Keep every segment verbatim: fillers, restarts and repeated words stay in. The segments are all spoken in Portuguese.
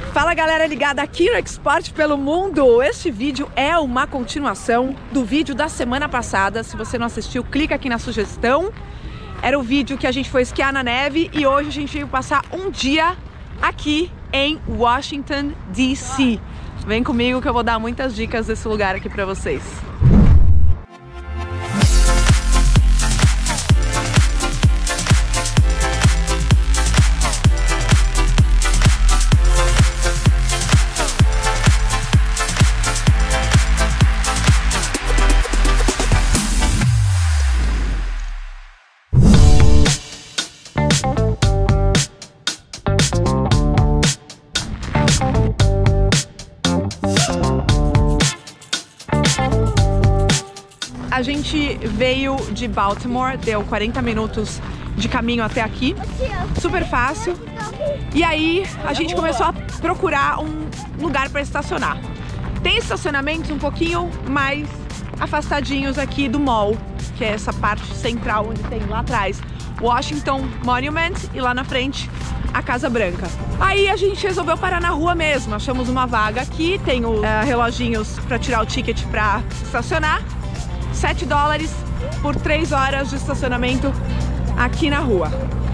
Fala galera ligada aqui no Export pelo Mundo. Este vídeo é uma continuação do vídeo da semana passada. Se você não assistiu, clica aqui na sugestão. Era o vídeo que a gente foi esquiar na neve e hoje a gente veio passar um dia aqui em Washington, D C Vem comigo que eu vou dar muitas dicas desse lugar aqui pra vocês. A gente veio de Baltimore, deu quarenta minutos de caminho até aqui, super fácil. E aí a gente começou a procurar um lugar para estacionar. Tem estacionamentos um pouquinho mais afastadinhos aqui do mall, que é essa parte central onde tem lá atrás Washington Monument e lá na frente a Casa Branca. Aí a gente resolveu parar na rua mesmo, achamos uma vaga aqui, tem os uh, reloginhos para tirar o ticket para estacionar. sete dólares por três horas de estacionamento aqui na rua.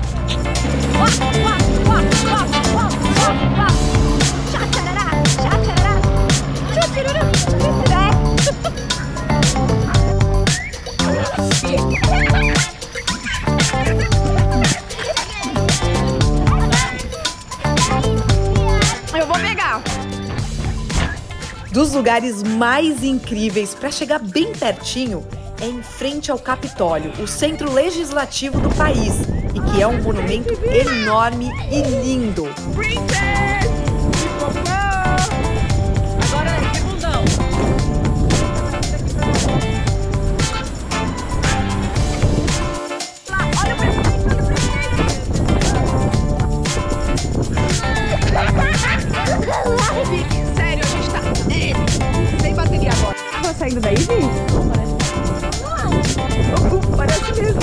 Eu vou pegar. Dos lugares mais incríveis para chegar bem pertinho é em frente ao Capitólio, o centro legislativo do país, e que é um monumento enorme e lindo. Agora é segundão. Olha o Vicky, sério, a gente tá sem bateria agora. Tá saindo daí, Vicky? Não, parece mesmo.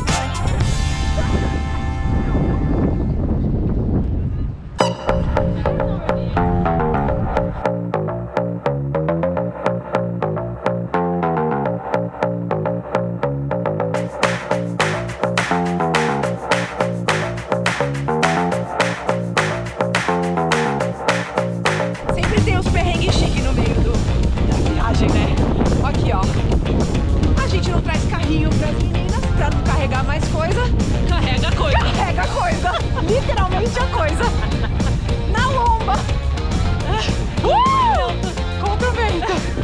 Sempre tem os perrengues chiques no meio do, da viagem, né? Aqui, ó. A gente não traz carrinho pras meninas pra não carregar mais coisa. Carrega coisa. Carrega coisa. Literalmente a coisa. Na lomba. Uh! Compra o vento.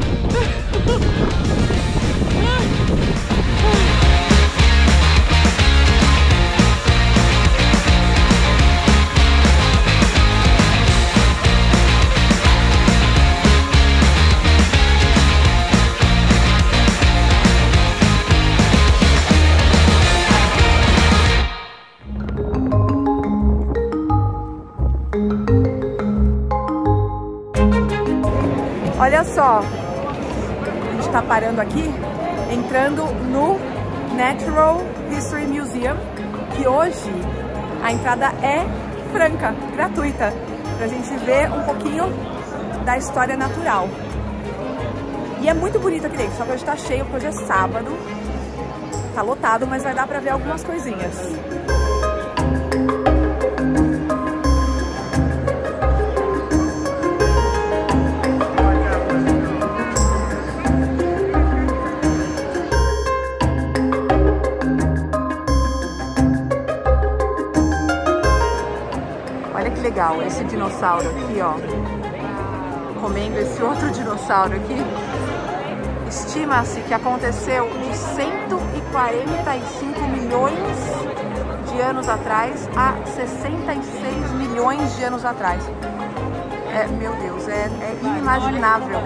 Olha só, a gente tá parando aqui, entrando no Natural History Museum, que hoje a entrada é franca, gratuita, pra gente ver um pouquinho da história natural. E é muito bonito aqui dentro, só que hoje tá cheio, porque hoje é sábado, tá lotado, mas vai dar pra ver algumas coisinhas. Olha que legal, esse dinossauro aqui, ó, comendo esse outro dinossauro aqui. Estima-se que aconteceu de cento e quarenta e cinco milhões de anos atrás a sessenta e seis milhões de anos atrás. É, meu Deus, é, é inimaginável.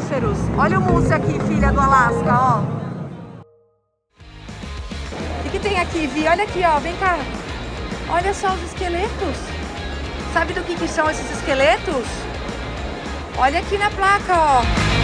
rinoceros. Olha o mousse aqui, filha do Alasca, ó. O que, que tem aqui, Vi? Olha aqui, ó. Vem cá. Olha só os esqueletos. Sabe do que, que são esses esqueletos? Olha aqui na placa, ó.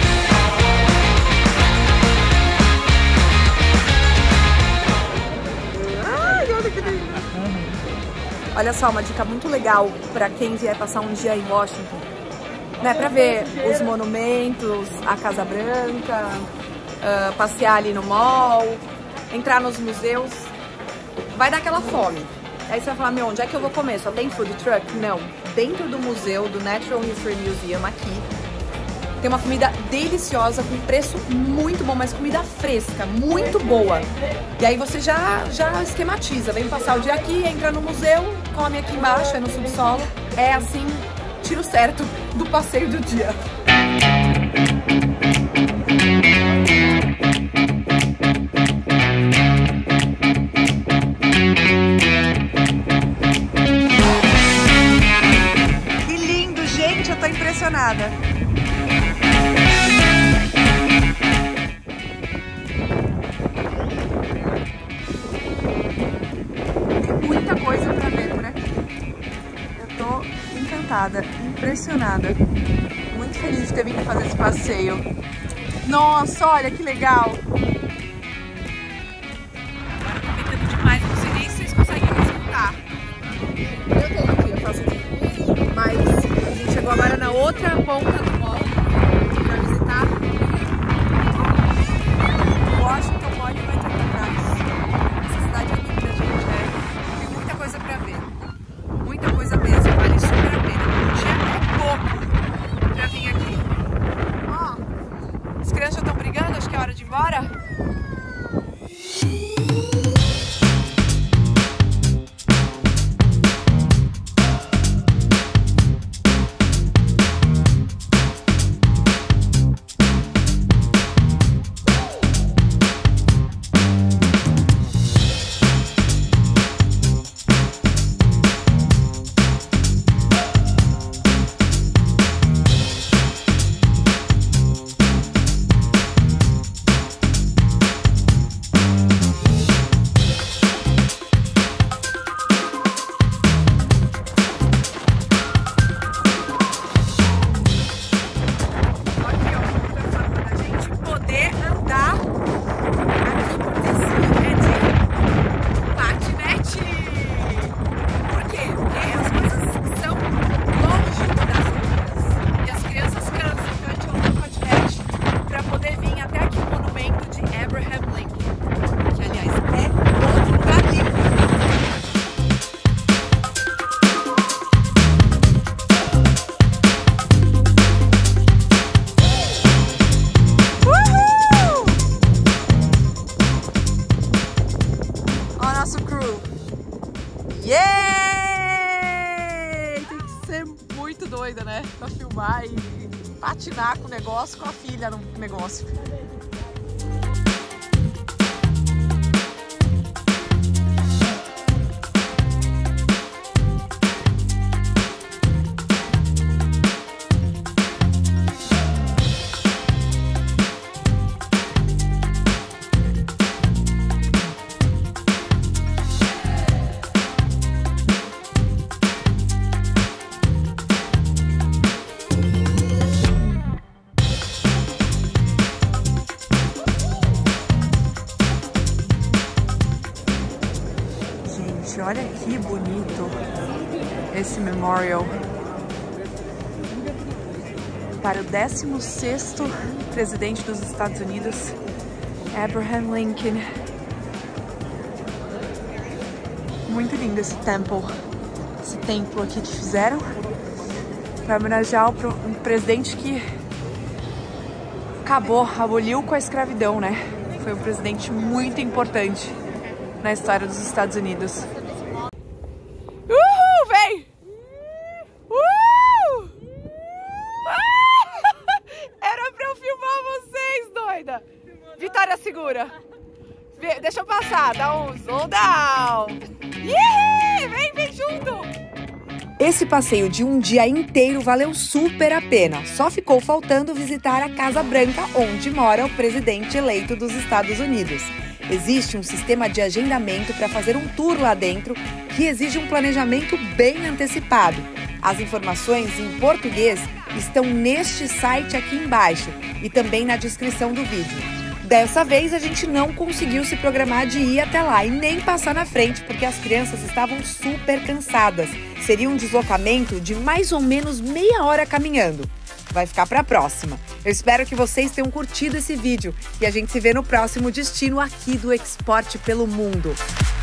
Ai, olha que lindo. Olha só, uma dica muito legal para quem vier passar um dia em Washington, né? Para ver os monumentos, a Casa Branca, uh, passear ali no mall, entrar nos museus. Vai dar aquela fome. Aí você vai falar, meu, onde é que eu vou comer? Só tem food truck? Não. Dentro do museu, do Natural History Museum aqui, tem uma comida deliciosa, com preço muito bom, mas comida fresca, muito boa. E aí você já, já esquematiza, vem passar o dia aqui, entra no museu, come aqui embaixo, é no subsolo. É assim, tiro certo do passeio do dia. Que lindo, gente, eu tô impressionada. Impressionada, muito feliz de ter vindo fazer esse passeio. Nossa, olha que legal! Agora tá ventando demais, não sei nem se vocês conseguem me escutar. Eu tenho aqui, eu faço aqui, mas a gente chegou agora na outra ponta do mall pra visitar Washington Monument of the Cars. Essa cidade é linda, gente, é. Tem muita coisa pra ver, muita coisa mesmo, vale super a pena. Pra vir aqui. Ó, as crianças já estão brigando, acho que é hora de ir embora. Muito doida, né? Pra filmar e patinar com o negócio, com a filha no negócio. Olha que bonito esse memorial para o décimo sexto presidente dos Estados Unidos, Abraham Lincoln. Muito lindo esse temple, esse templo aqui que fizeram para homenagear um presidente que acabou, aboliu com a escravidão, né? Foi um presidente muito importante na história dos Estados Unidos. Uhul, vem! Uhul! Ah! Era pra eu filmar vocês, doida! Vitória segura! Deixa eu passar, dá um slow down! Yeah! Vem, vem junto! Esse passeio de um dia inteiro valeu super a pena. Só ficou faltando visitar a Casa Branca, onde mora o presidente eleito dos Estados Unidos. Existe um sistema de agendamento para fazer um tour lá dentro que exige um planejamento bem antecipado. As informações em português estão neste site aqui embaixo e também na descrição do vídeo. Dessa vez a gente não conseguiu se programar de ir até lá e nem passar na frente porque as crianças estavam super cansadas. Seria um deslocamento de mais ou menos meia hora caminhando. Vai ficar para a próxima. Eu espero que vocês tenham curtido esse vídeo e a gente se vê no próximo destino aqui do Exporte pelo Mundo.